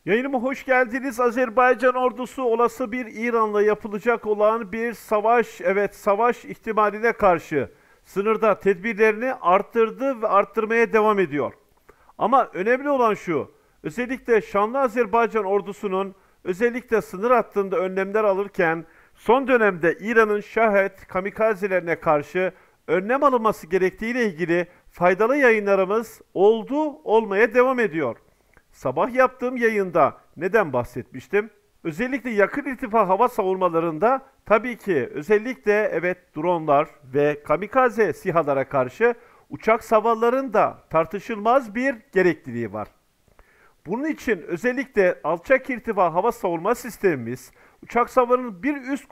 Yayınıma hoş geldiniz. Azerbaycan ordusu olası bir İran'la yapılacak olan bir savaş, evet savaş ihtimaline karşı sınırda tedbirlerini arttırdı ve arttırmaya devam ediyor. Ama önemli olan şu, özellikle şanlı Azerbaycan ordusunun özellikle sınır hattında önlemler alırken son dönemde İran'ın Şahed kamikazelerine karşı önlem alınması gerektiğiyle ilgili faydalı yayınlarımız oldu, olmaya devam ediyor. Sabah yaptığım yayında neden bahsetmiştim? Özellikle yakın irtifa hava savunmalarında tabii ki özellikle evet dronlar ve kamikaze SİHA'lara karşı uçak savarların da tartışılmaz bir gerekliliği var. Bunun için özellikle alçak irtifa hava savunma sistemimiz uçak savarının bir üst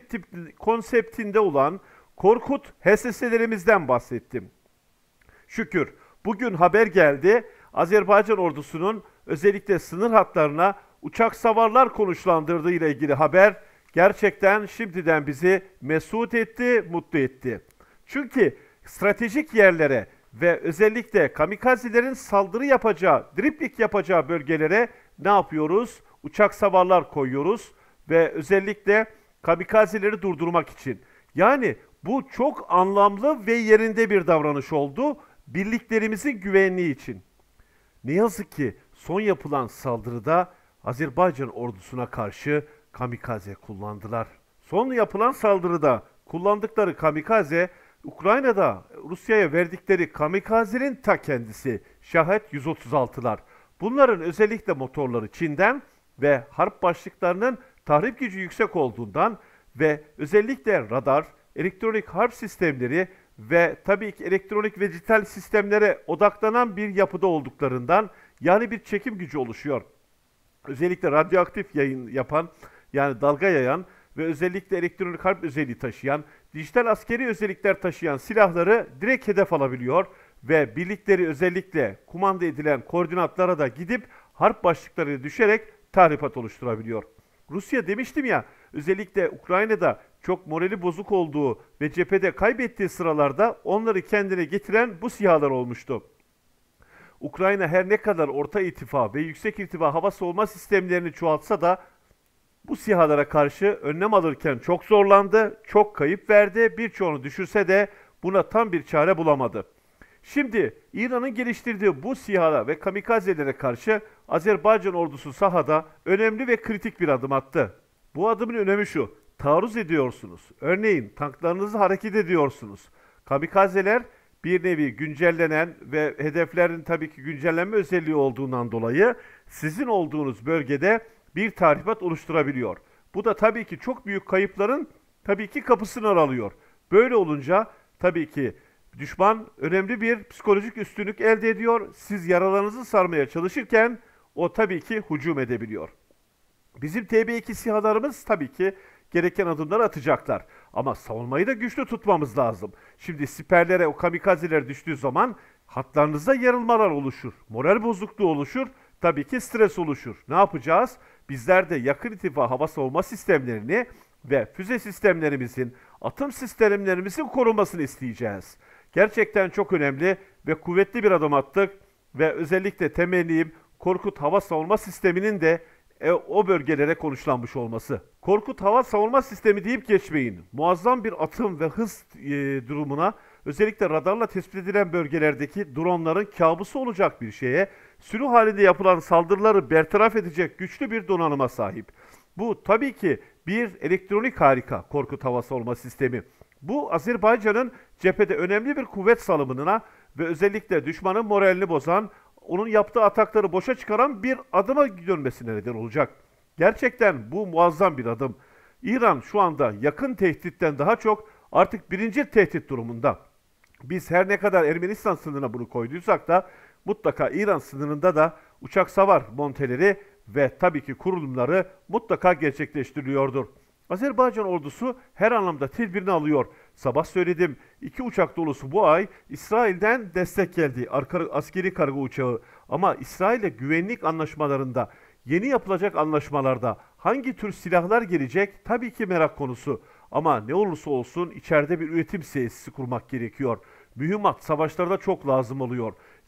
konseptinde olan Korkut HSS'lerimizden bahsettim. Şükür bugün haber geldi. Azerbaycan ordusunun özellikle sınır hatlarına uçak savarlar konuşlandırdığı ile ilgili haber gerçekten şimdiden bizi mesut etti, mutlu etti. Çünkü stratejik yerlere ve özellikle kamikazelerin saldırı yapacağı, driplik yapacağı bölgelere ne yapıyoruz? Uçak savarlar koyuyoruz ve özellikle kamikazeleri durdurmak için. Yani bu çok anlamlı ve yerinde bir davranış oldu birliklerimizin güvenliği için. Ne yazık ki son yapılan saldırıda Azerbaycan ordusuna karşı kamikaze kullandılar. Son yapılan saldırıda kullandıkları kamikaze Ukrayna'da Rusya'ya verdikleri kamikazenin ta kendisi Şahed 136'lar. Bunların özellikle motorları Çin'den ve harp başlıklarının tahrip gücü yüksek olduğundan ve özellikle radar, elektronik harp sistemleri ve tabii ki elektronik ve dijital sistemlere odaklanan bir yapıda olduklarından yani bir çekim gücü oluşuyor. Özellikle radyoaktif yayın yapan yani dalga yayan ve özellikle elektronik harp özelliği taşıyan, dijital askeri özellikler taşıyan silahları direkt hedef alabiliyor ve birlikleri özellikle kumanda edilen koordinatlara da gidip harp başlıklarına düşerek tahribat oluşturabiliyor. Rusya demiştim ya, özellikle Ukrayna'da çok morali bozuk olduğu ve cephede kaybettiği sıralarda onları kendine getiren bu sihalar olmuştu. Ukrayna her ne kadar orta irtifa ve yüksek irtifa hava savunma sistemlerini çoğaltsa da bu sihalara karşı önlem alırken çok zorlandı, çok kayıp verdi, birçoğunu düşürse de buna tam bir çare bulamadı. Şimdi İran'ın geliştirdiği bu SİHA'lara ve kamikazelere karşı Azerbaycan ordusu sahada önemli ve kritik bir adım attı. Bu adımın önemi şu: taarruz ediyorsunuz. Örneğin tanklarınızı hareket ediyorsunuz. Kamikazeler bir nevi güncellenen ve hedeflerin tabii ki güncellenme özelliği olduğundan dolayı sizin olduğunuz bölgede bir tahribat oluşturabiliyor. Bu da tabii ki çok büyük kayıpların tabii ki kapısını aralıyor. Böyle olunca tabii ki düşman önemli bir psikolojik üstünlük elde ediyor. Siz yaralarınızı sarmaya çalışırken o tabii ki hücum edebiliyor. Bizim TB2 SİHA'larımız tabii ki gereken adımları atacaklar. Ama savunmayı da güçlü tutmamız lazım. Şimdi siperlere, o kamikazeler düştüğü zaman hatlarınızda yarılmalar oluşur. Moral bozukluğu oluşur. Tabii ki stres oluşur. Ne yapacağız? Bizler de yakın irtifa hava savunma sistemlerini ve füze sistemlerimizin, atım sistemlerimizin korunmasını isteyeceğiz. Gerçekten çok önemli ve kuvvetli bir adım attık ve özellikle temennim Korkut hava savunma sisteminin de o bölgelere konuşlanmış olması. Korkut hava savunma sistemi deyip geçmeyin. Muazzam bir atım ve hız durumuna özellikle radarla tespit edilen bölgelerdeki dronların kabusu olacak bir şeye sürü halinde yapılan saldırıları bertaraf edecek güçlü bir donanıma sahip. Bu tabii ki bir elektronik harika Korkut hava savunma sistemi. Bu Azerbaycan'ın cephede önemli bir kuvvet salımına ve özellikle düşmanın moralini bozan, onun yaptığı atakları boşa çıkaran bir adıma dönmesine neden olacak. Gerçekten bu muazzam bir adım. İran şu anda yakın tehditten daha çok artık birinci tehdit durumunda. Biz her ne kadar Ermenistan sınırına bunu koyduysak da mutlaka İran sınırında da uçak savar monteleri ve tabii ki kurulumları mutlaka gerçekleştiriliyordur. Azerbaycan ordusu her anlamda tedbirini alıyor. Sabah söyledim, 2 uçak dolusu bu ay İsrail'den destek geldi. Askeri kargo uçağı. Ama İsrail'le güvenlik anlaşmalarında, yeni yapılacak anlaşmalarda hangi tür silahlar gelecek tabii ki merak konusu. Ama ne olursa olsun içeride bir üretim tesisi kurmak gerekiyor. Mühimmat savaşlarda çok lazım oluyor.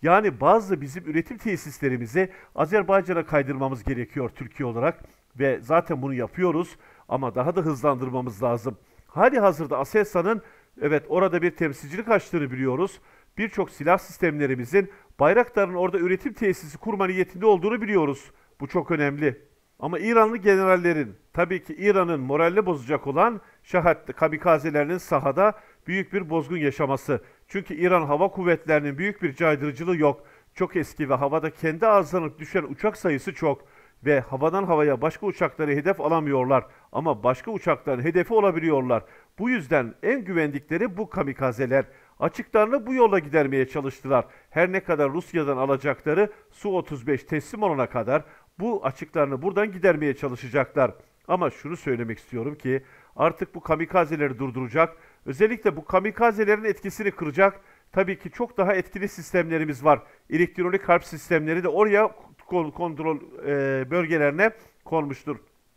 Yani bazı bizim üretim tesislerimizi Azerbaycan'a kaydırmamız gerekiyor Türkiye olarak ve zaten bunu yapıyoruz ama daha da hızlandırmamız lazım. Hali hazırda Aselsan'ın evet orada bir temsilcilik açtığını biliyoruz. Birçok silah sistemlerimizin Bayraktar'ın orada üretim tesisi kurma niyetinde olduğunu biliyoruz. Bu çok önemli. Ama İranlı generallerin tabii ki İran'ın moralini bozacak olan şahat kamikazelerinin sahada büyük bir bozgun yaşaması. Çünkü İran Hava Kuvvetleri'nin büyük bir caydırıcılığı yok. Çok eski ve havada kendi arızalanıp düşen uçak sayısı çok. Ve havadan havaya başka uçakları hedef alamıyorlar. Ama başka uçakların hedefi olabiliyorlar. Bu yüzden en güvendikleri bu kamikazeler. Açıklarını bu yola gidermeye çalıştılar. Her ne kadar Rusya'dan alacakları Su-35 teslim olana kadar bu açıklarını buradan gidermeye çalışacaklar. Ama şunu söylemek istiyorum ki artık bu kamikazeleri durduracak. Özellikle bu kamikazelerin etkisini kıracak. Tabii ki çok daha etkili sistemlerimiz var. Elektronik harp sistemleri de oraya kontrol bölgelerine konmuştur.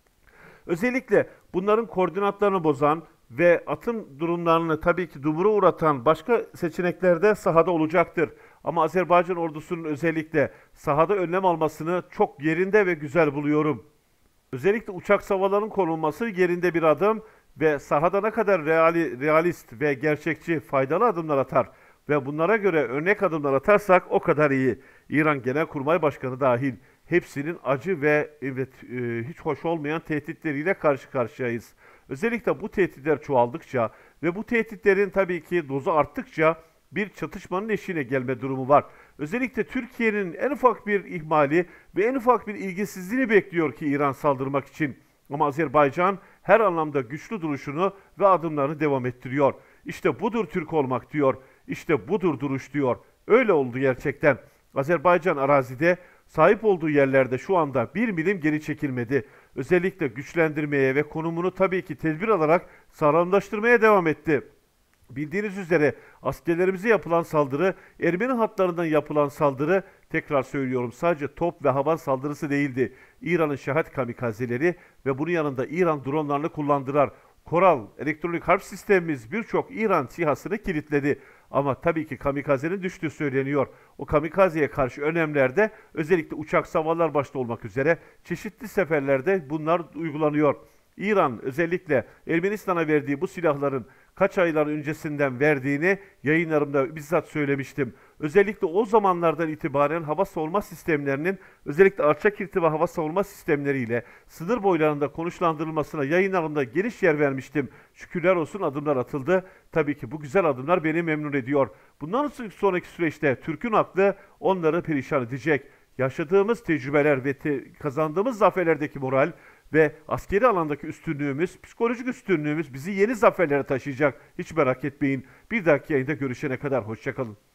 Özellikle bunların koordinatlarını bozan ve atım durumlarını tabii ki dumura uğratan başka seçenekler de sahada olacaktır. Ama Azerbaycan ordusunun özellikle sahada önlem almasını çok yerinde ve güzel buluyorum. Özellikle uçak savalarının konulması yerinde bir adım ve sahada ne kadar realist ve gerçekçi faydalı adımlar atar ve bunlara göre örnek adımlar atarsak o kadar iyi. İran Genelkurmay Başkanı dahil hepsinin acı ve evet, hiç hoş olmayan tehditleriyle karşı karşıyayız. Özellikle bu tehditler çoğaldıkça ve bu tehditlerin tabii ki dozu arttıkça bir çatışmanın eşiğine gelme durumu var. Özellikle Türkiye'nin en ufak bir ihmali ve en ufak bir ilgisizliğini bekliyor ki İran saldırmak için. Ama Azerbaycan her anlamda güçlü duruşunu ve adımlarını devam ettiriyor. İşte budur Türk olmak diyor. İşte budur duruş diyor. Öyle oldu gerçekten. Azerbaycan arazide sahip olduğu yerlerde şu anda bir milim geri çekilmedi. Özellikle güçlendirmeye ve konumunu tabii ki tedbir alarak sağlamlaştırmaya devam etti. Bildiğiniz üzere askerlerimize yapılan saldırı, Ermeni hatlarından yapılan saldırı, tekrar söylüyorum sadece top ve hava saldırısı değildi. İran'ın şahat kamikazeleri ve bunun yanında İran dronlarını kullandılar. Koral, elektronik harp sistemimiz birçok İran SİHA'sını kilitledi. Ama tabii ki kamikazenin düştüğü söyleniyor. O kamikazeye karşı önlemlerde özellikle uçak savarlar başta olmak üzere çeşitli seferlerde bunlar uygulanıyor. İran özellikle Ermenistan'a verdiği bu silahların kaç aylar öncesinden verdiğini yayınlarımda bizzat söylemiştim. Özellikle o zamanlardan itibaren hava savunma sistemlerinin özellikle alçak irtifa hava savunma sistemleriyle sınır boylarında konuşlandırılmasına yayınlarımda geniş yer vermiştim. Şükürler olsun adımlar atıldı. Tabii ki bu güzel adımlar beni memnun ediyor. Bundan sonraki süreçte Türk'ün aklı onları perişan edecek. Yaşadığımız tecrübeler ve kazandığımız zaferlerdeki moral ve askeri alandaki üstünlüğümüz, psikolojik üstünlüğümüz bizi yeni zaferlere taşıyacak. Hiç merak etmeyin. Bir dahaki yayında görüşene kadar hoşça kalın.